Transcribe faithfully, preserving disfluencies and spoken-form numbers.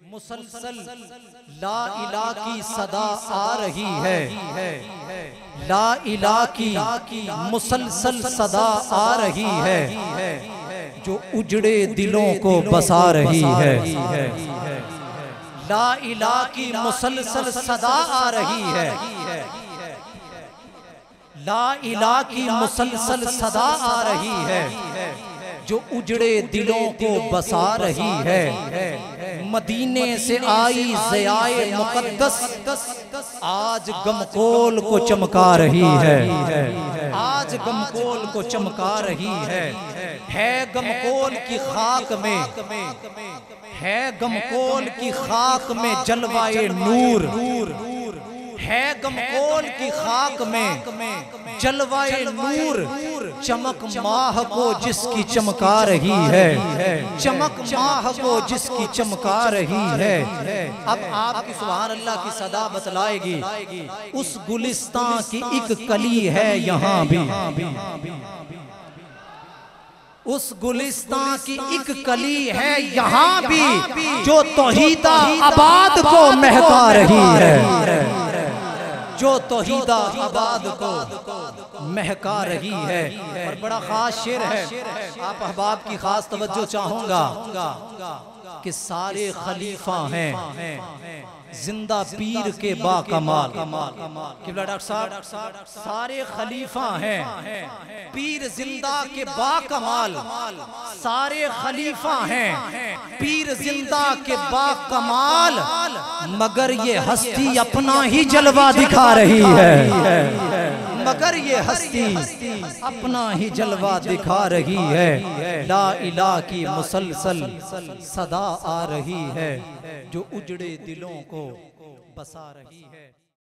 मुसलसल ला इला की सदा आ रही है, ला इला की मुसलसल सदा आ रही है, जो उजड़े दिलों को बसा रही है। ला इला की मुसलसल सदा आ रही है, ला इला की मुसलसल सदा आ रही है, जो उजड़े दिलों को बसा रही है। मदीने से आई ज़ियाए मुक़द्दस आज गमकोल को चमका रही है, आज गमकोल को चमका रही है। है गमकोल की खाक में, है गमकोल की खाक में जलवाए नूर, है गमकोल की खाक में जलवाए नूर। चमक माह को जिसकी चमका रही है, चमक माह को जिसकी चमका रही है। अब आपकी सुभान अल्लाह की सदा बतलाएगी, उस गुलिस्तान की एक कली है यहाँ भी, उस गुलिस्तान की एक कली है यहाँ भी, जो तौहीदा आबाद को महका रही है, जो तौहीदा आबाद को महका रही है। और बड़ा खास शेर है, आप अहबाब की खास तवज्जो चाहूंगा कि सारे खलीफा हैं जिंदा पीर के बाकमाल। किबला डॉक्टर साहब, सारे खलीफा हैं पीर जिंदा के बाकमाल, सारे खलीफा हैं पीर जिंदा के बाकमाल, मगर ये हस्ती अपना ही जलवा दिखा रही है, मगर ये हस्ती अपना ही जलवा दिखा रही है। ला इला की मुसलसल सदा आ रही है, जो उजड़े दिलों को बसा रही है।